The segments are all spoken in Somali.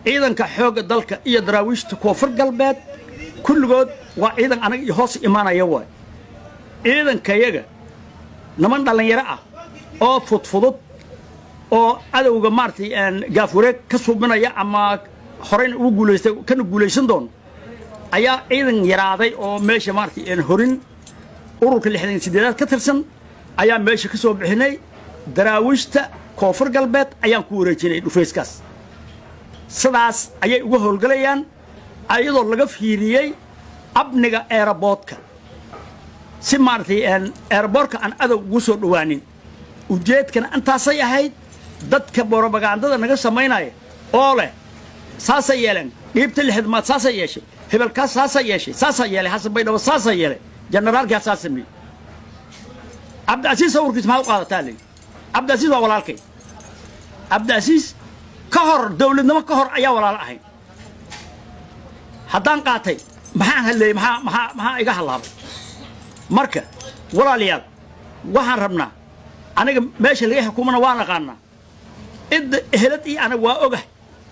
ciidanka xooga dalka iyo daraawiishta koonfur galbeed kulligood waa ciidan anaga iyo hoos imaanaya waay ciidankayaga niman dhallinyaro ah oo fudfudud oo cadowga maartay gaafureeg ka suubinaya ama horeyna ugu guulaystay kana guulaysan doon ayaa ciidan yaraaday oo meesha maartay horin ururka 68 ka tirsan ayaa meesha ka soo bixinay daraawiishta koonfur galbeed ayaan ku wareejinay dhufayskaas sidaas ayay uga howlgalayaan ayadoo laga fiiriyay abniga airportka si maartay airportka aan adow ugu soo dhawaanin ujeedkana intaasay ahayd dadka propagandada naga sameynaya oo leh saasay yeelan dhiibta lixdamaad saasay yeeshay hebelkaas saasay yeeshay saasay yeelay xasan baydhabo saasay yeelay generaalka saasami Abdulaziz awrkiis ma u qaadataa leh Abdulaziz waa walaalkay Abdulaziz ka hor dawladnimo ka hor ayaa walaal ahayn haddaan qaatay maxaan halay maxaa iga halaabay marka walaalayaal waxaan rabnaa aniga meesha laga xukuumana waan aqaanaa id ehelad ii anaga waa ogahay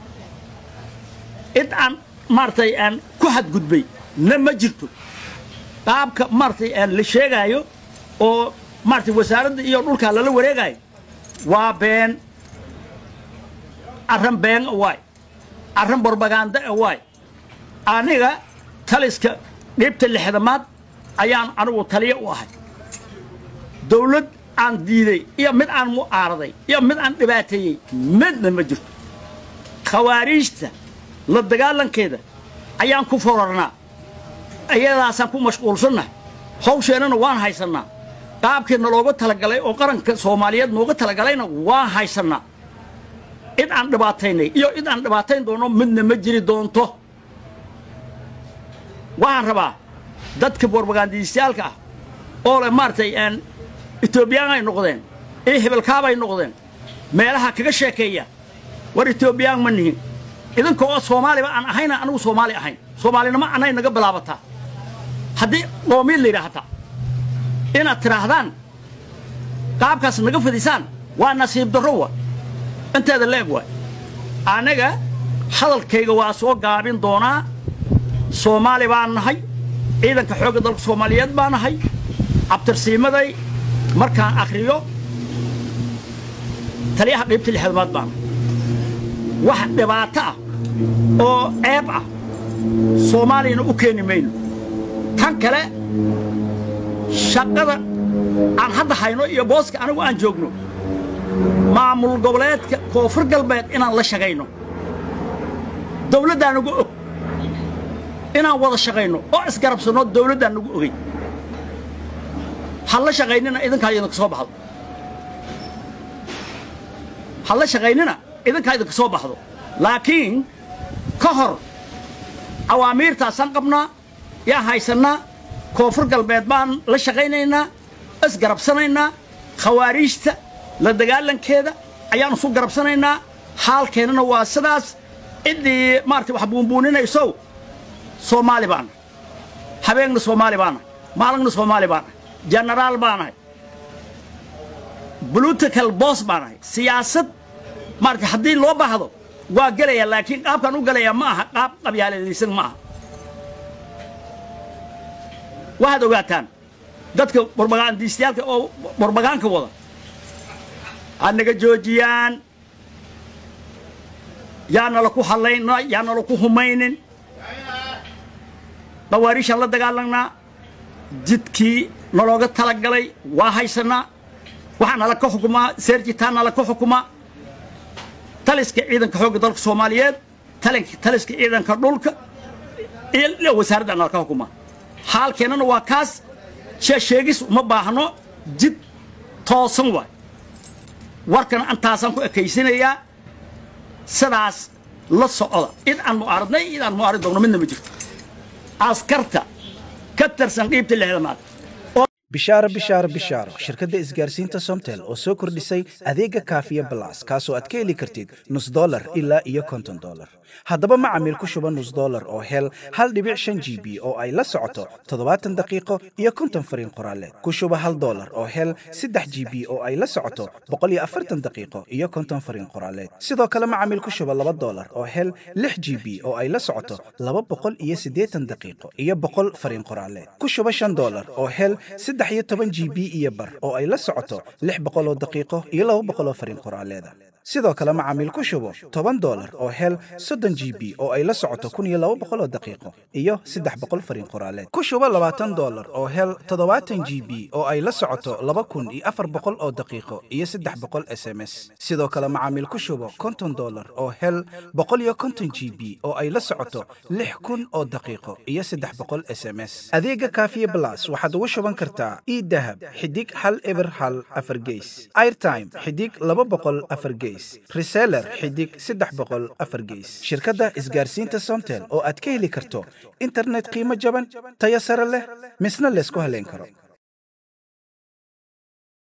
id aan maartay aan ku xadgudbay ma jirto qaabka maartay aan la sheegayo oo maartay wasaaradda iyo dhulka lala wareegayo waa been arran been waay arran propaganda waay aniga taliska dhibta lixdamaad ayaan anigu taliye u ahay dawlad aan diiday iyo mid aan mu'aaraday iyo mid aan dhibaateeyay midna ma jirto khawaariijta la dagaalankeeda ayaan ku forarnaa ayadaasaan ku mashquulsannahay hawsheenana waan haysanaa qaabkeedna looga talagalay oo qaranka Soomaaliyeed nooga talagalayna waan haysanaa id aan dhibaataynay iyo id aan dhibaatayn doono midna ma jiri doonto waxaan rabaa dadka propagandistayaalka ah oo le maartay Ethiopian ay noqdeen hebelkaab ay noqdeen meelaha kaga sheekeeya war Ethiopian ma nihin idanka oo Soomaaliba aan ahayna anigu Soomaali ahayn Soomaalinimo anay naga bilaabataa haddii qoomiil la yiraahdo inaad tiraahdaan qaabkaas naga fadisaan waa nasiib darro wa inteeda leeg waay anaga hadalkayga waa soo gaabin doonaa Soomaali baan nahay ciidanka xooga dalka Soomaaliyeed baan nahay abtirsiimaday markaan akhriyo taliyaha qaybta lixdamaad baan wax dhibaato ah oo ceeb ah Soomaalina u keeni mayno tan kale shaqada aan hadda hayno iyo booska anigu aan joogno maamul goboleedka koonfur galbeed inaan la shaqayno dawladda nagu og inaan wada shaqayno oo isgarabsano dawladda nagu ogay hal la shaqaynina idinka idinka soo baxdo hal la shaqaynina idinka idinka soo baxdo laakiin ka hor awaamiirtaasan qabnaa yaa haysanaa koonfur galbeed baan la shaqaynaynaa isgarabsanaynaa khawaariijta la dagaalankeeda ayaan isu garabsanaynaa xaalkeenana waa sidaas idii maartay wax buunbuuninayso Soomaali baan habeenna Soomaali baan maalin Soomaali baan generaal baan political boss baan siyaasad marka hadii loo baahdo waa galaya laakiin qaabkan u galaya ma aha qaab qabyaaladaysan ma aha waxaad ogaataan dadka propagandistayaalka oo propaganda wada anaga joojiyaan yaana la ku halaynaa yaana la ku humaynin dawaarishan la dagaalanaa jidkii nologa talagalay waa haysanaa waxaana la ka xukumaa seerjitaana la ka xukumaa taliska ciidanka xooga dalka Soomaaliyeed taliska ciidanka dhulka iyo wasaaradda la ka xukumaa xaalkeenana waa kaas sheegis uma baahno jid toosan waay warkan antaasan ku ekaysinaya sidaas la socda id aan mu'aaradnay id aan mu'aarid doonno midna ma jirto askarta ka tirsan qaybta lixdamaad bishaaro shirkadda isgaarsiinta Somtel oo soo kordhisay adeega kaafiya plus kaasoo aad ka heli kartid $0.5 ilaa iyo $50 haddaba macaamiil ku shuba $0.5 oo hel 1.5 GB oo ay la socoto 70 daqiiqo iyo 50 fariin qoraaleed ku shuba $1 oo hel 3 GB oo ay la socoto 140 daqiiqo iyo 50 fariin qoraaleed sidoo kale macaamiil ku shuba $2 oo hel 6 GB oo ay la socoto 280 daqiiqo iyo 100 fariin qoraaleed ku shuba $5 oo hel 13 GB iyo bar oo ay la socoto 600 daqiiqo iyo 200 fariin qoraaleed sidoo kale macaamiil ku shubo $10 oo hel 30 GB oo ay la socoto 1200 daqiiqo iyo 300 fariin qoraaleed ku shubo $20 oo hel 70 GB oo ay la socoto 2400 oo daqiiqo iyo 300 SMS sidoo kale macaamiil ku shubo $50 oo hel 150 GB oo ay la socoto 6000 oo daqiiqo iyo 300 SMS adeega kaafiye plus waxaad ugu shuban kartaa e-dahab xidig 1 4 gees airtime xidig 200 4 gees reseller xidig 300 4 gees shirkadda isgaarsiinta Somtel oo aad ka heli karto internet qiimo jaban tayo sare leh misna la isku haleyn karo